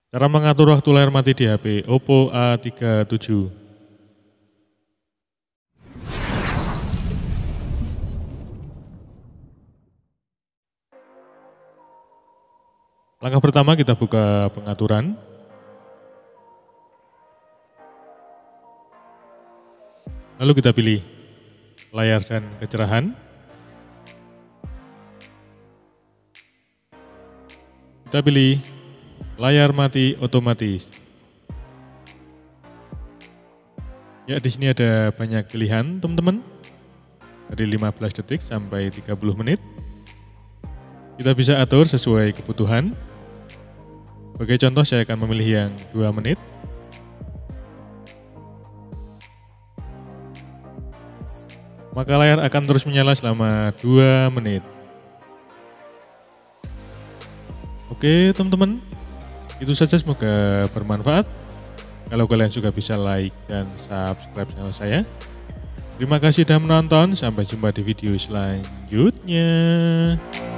Cara mengatur waktu layar mati di HP Oppo A37. Langkah pertama kita buka pengaturan. Lalu kita pilih layar dan kecerahan. Kita pilih layar mati otomatis. Ya, di sini ada banyak pilihan, teman-teman. Dari 15 detik sampai 30 menit. Kita bisa atur sesuai kebutuhan. Sebagai contoh, saya akan memilih yang 2 menit. Maka layar akan terus menyala selama 2 menit. Oke teman-teman, itu saja, semoga bermanfaat. Kalau kalian juga bisa like dan subscribe channel saya. Terima kasih sudah menonton, sampai jumpa di video selanjutnya.